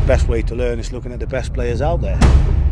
best way to learn is looking at the best players out there.